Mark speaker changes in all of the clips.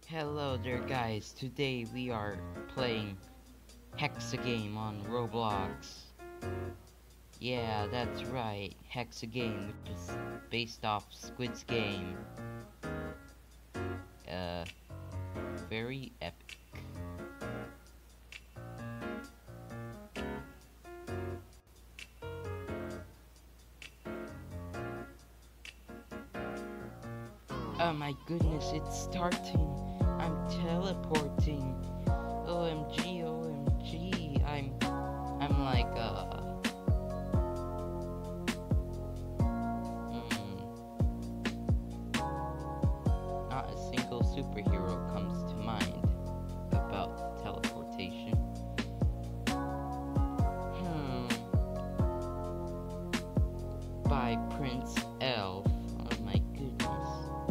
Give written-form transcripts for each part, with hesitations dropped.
Speaker 1: Hello there guys, today we are playing Hexagame on Roblox. Yeah, that's right, Hexagame, which is based off Squid's Game. Very epic. Oh my goodness, it's starting. I'm teleporting. OMG, OMG. I'm like, not a single superhero comes to mind about teleportation. By Prince Elf. Oh my goodness.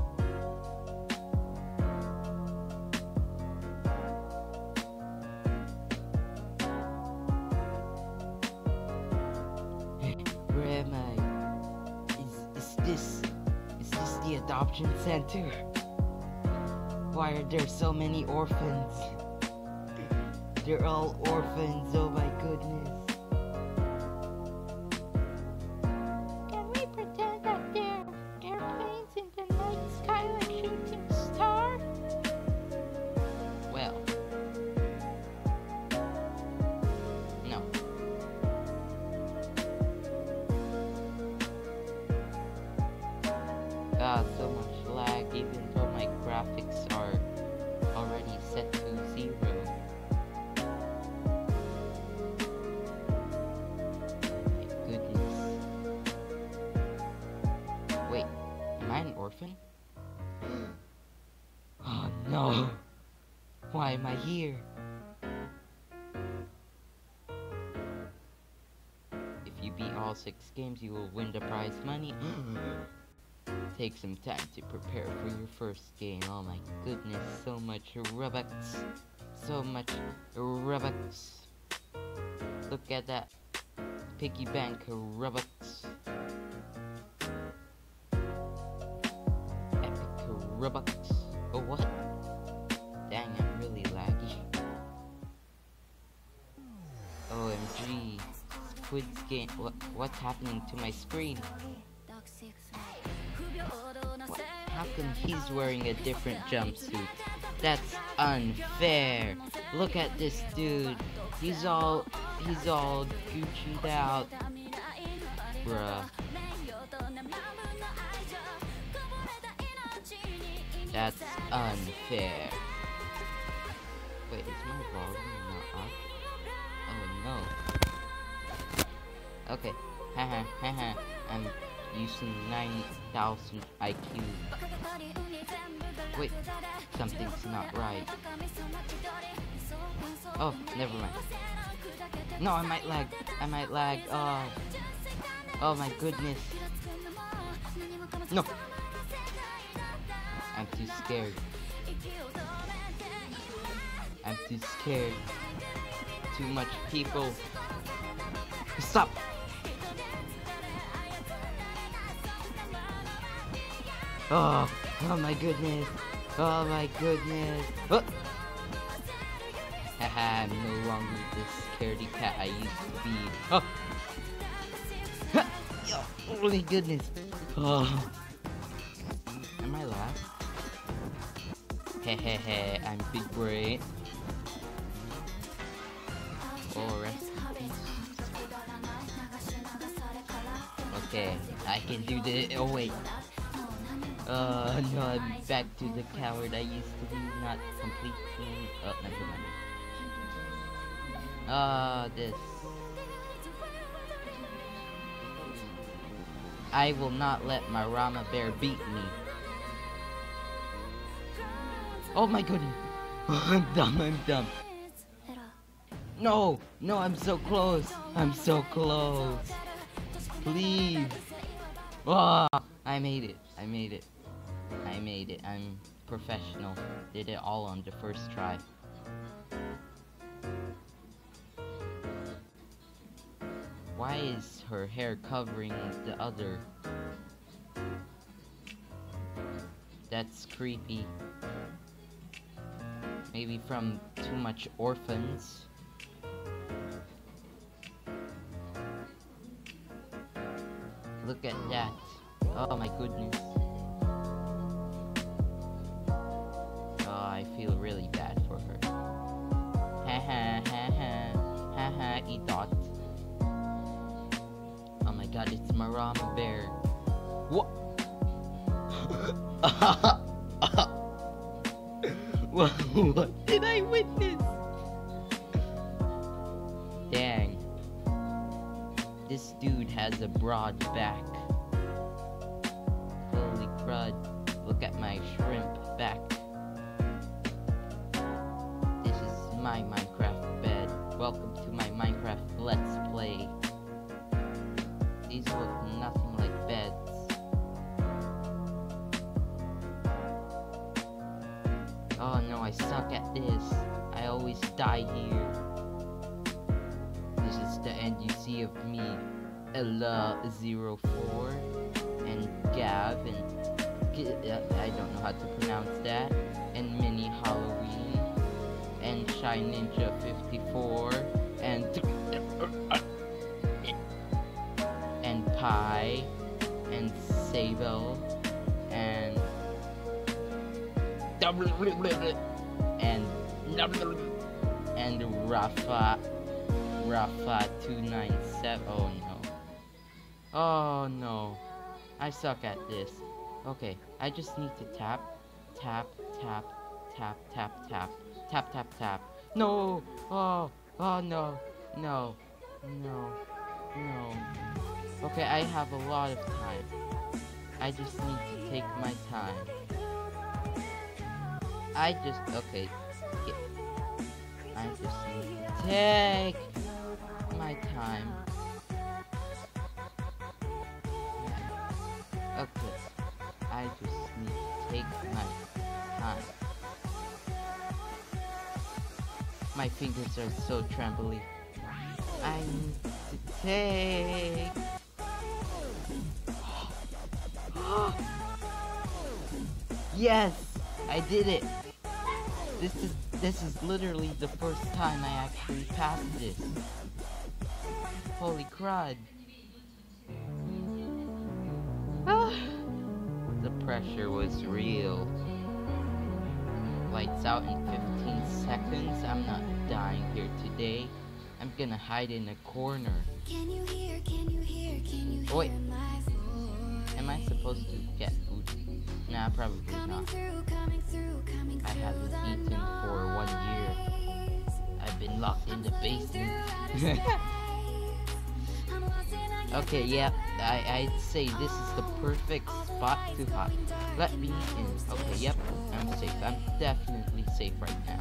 Speaker 1: Where am I? Is this the adoption center? Why are there so many orphans? They're all orphans, oh my goodness.
Speaker 2: Can we pretend that they're airplanes in the night sky like shooting star?
Speaker 1: Well, no. So much lag, even though my graphics are already set to 0. My goodness. Wait, am I an orphan? Oh no! Why am I here? If you beat all 6 games, you will win the prize money. Take some time to prepare for your first game. Oh my goodness, so much Robux. So much Robux. Look at that. Piggy bank Robux. Epic Robux. Oh what? Dang, I'm really laggy. OMG. Squid's Game. What's happening to my screen? How come he's wearing a different jumpsuit? That's unfair. Look at this dude. He's all Gucci'd out. Bruh. That's unfair. Wait, is my volume not up? Oh no. Okay. Haha, haha. I'm using 9,000 IQ. Wait, something's not right. Oh, never mind. No, I might lag. Oh my goodness. No. I'm too scared. I'm too scared. Too much people. Stop. Oh my goodness. Oh my goodness. Oh. Haha, I'm no longer the scaredy cat I used to be. Oh. Oh my goodness. Oh. Am I last? Hehehe, I'm big brain. Oh, rest in peace. Okay, I can do this. Oh wait. No, I'm back to the coward I used to be, not completely. Oh, never mind. This. I will not let my Rama Bear beat me. Oh my goodness. I'm dumb. No, I'm so close. I'm so close. Please. Oh, I made it. I'm professional. Did it all on the first try. Why is her hair covering the other? That's creepy. Maybe from too much orphans. Look at that. Oh my goodness. Oh, I feel really bad for her. Ha ha ha ha. Ha ha, E-dot. Oh my god, it's Marama Bear. What? What did I witness? Dang. This dude has a broad back. Holy crud. Look at my shrimp back. This is my Minecraft bed. Welcome to my Minecraft Let's Play. These look nothing like beds. Oh no, I suck at this. I always die here. This is the end you see of me, Ella04, and Gav, and I don't know how to pronounce that, and Mini Halloween, and Shy Ninja 54, and Pi, and Sable, and Rafa 297. Oh no. Oh no. I suck at this. Okay, I just need to tap, tap, tap, tap, tap, tap, tap, tap, tap. No. Oh no. No. No. No. Okay, I have a lot of time. I just need to take my time. Okay. I just need to take my time. Okay. I just need to take my time. My fingers are so trembly. I need to take. Yes! I did it! This is literally the first time I actually passed this. Holy crud. The pressure was real. Lights out in 15 seconds. I'm not dying here today. I'm gonna hide in a corner.
Speaker 3: Can you hear, can you hear, can you hear?
Speaker 1: Wait. Am I supposed to get food? Nah, probably not. I haven't eaten for 1 year. I've been locked in the basement. Okay, yeah, I'd say this is the perfect spot to hide. Let me in. Okay, yep, I'm safe. I'm definitely safe right now.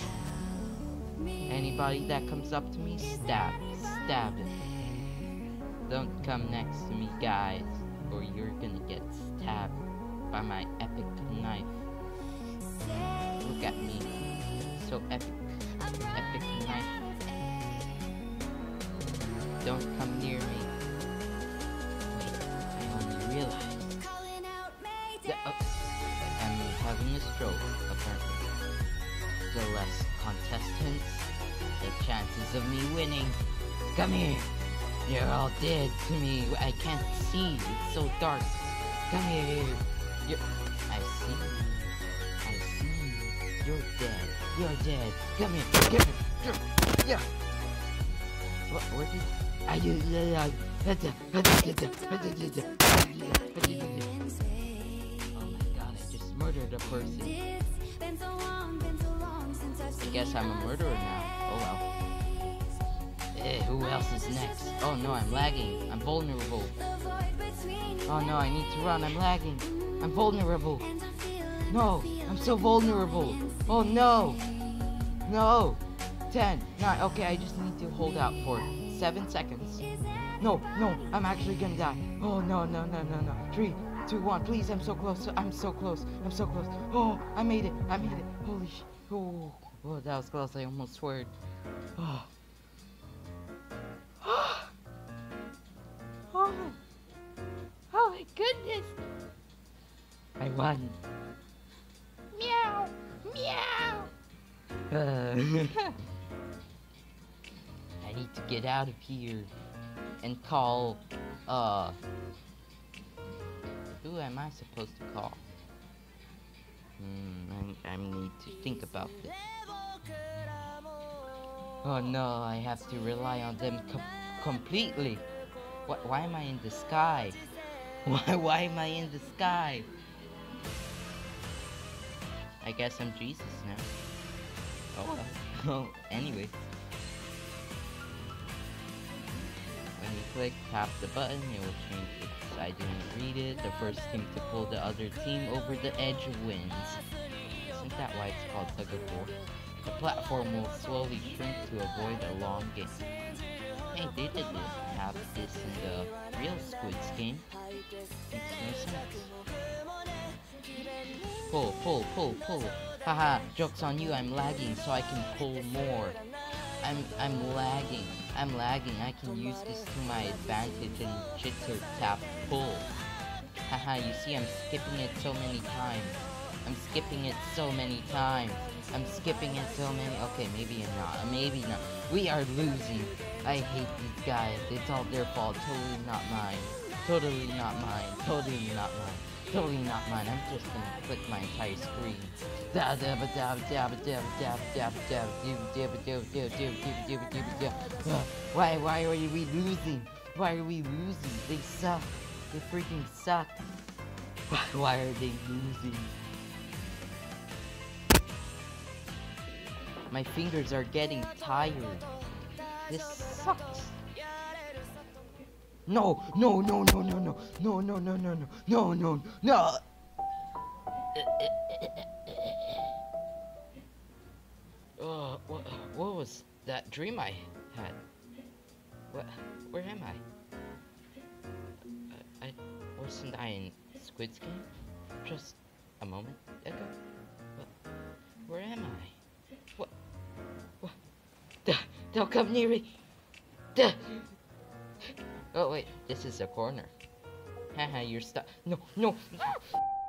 Speaker 1: Anybody that comes up to me, stab him. Don't come next to me, guys, or you're gonna get stabbed by my epic knife. Look at me, so epic knife. Don't come near me. Wait, I only realized I'm having a stroke, apparently. The less contestants, the chances of me winning. Come here. You're all dead to me. I can't see. It's so dark. Come here. I see you. I see you. You're dead. You're dead. Come here. Come here. Yeah. Where did I do? Oh my god! I just murdered a person. I guess I'm a murderer now. Oh well. Who else is next? Oh no, I'm lagging. I'm vulnerable. Oh no, I need to run. I'm lagging. I'm vulnerable. No, I'm so vulnerable. Oh no. No. 10, 9. Okay, I just need to hold out for 7 seconds. No, I'm actually gonna die. Oh no. 3, 2, 1. Please, I'm so close. I'm so close. Oh, I made it. Holy sh. Oh, that was close. I almost sweared. Oh.
Speaker 2: Oh my goodness!
Speaker 1: I won.
Speaker 2: Meow! Meow!
Speaker 1: I need to get out of here and call, who am I supposed to call? I need to think about this. Oh no, I have to rely on them completely. Why am I in the sky? Why am I in the sky? I guess I'm Jesus now. Oh well. Oh, anyway. When you click, tap the button, it will change it. I didn't read it. The first team to pull the other team over the edge wins. Isn't that why it's called tug of war? The platform will slowly shrink to avoid a long game. Hey, they didn't have this in the real Squid's game. Makes no sense. Pull, pull, pull, pull. Haha, joke's on you, I'm lagging so I can pull more. I'm lagging. I'm lagging. I can use this to my advantage and jitter tap pull. Haha, you see I'm skipping it so many times. I'm skipping it so many times. I'm skipping it so many. Okay, maybe not. Maybe not. We are losing. I hate these guys. It's all their fault. Totally not mine. Totally not mine. Totally not mine. Totally not mine. I'm just gonna click my entire screen. Why are we losing? Why are we losing? They suck. They freaking suck. Why are they losing? My fingers are getting tired. This sucks. No, no, no, no, no, no, no, no, no, no, no, no, no, no. What was that dream I had? Where am I? Wasn't I in Squid's game? Just a moment ago? Where am I? What? Don't come near me! Oh wait, this is a corner. Haha, you're stuck. No, no!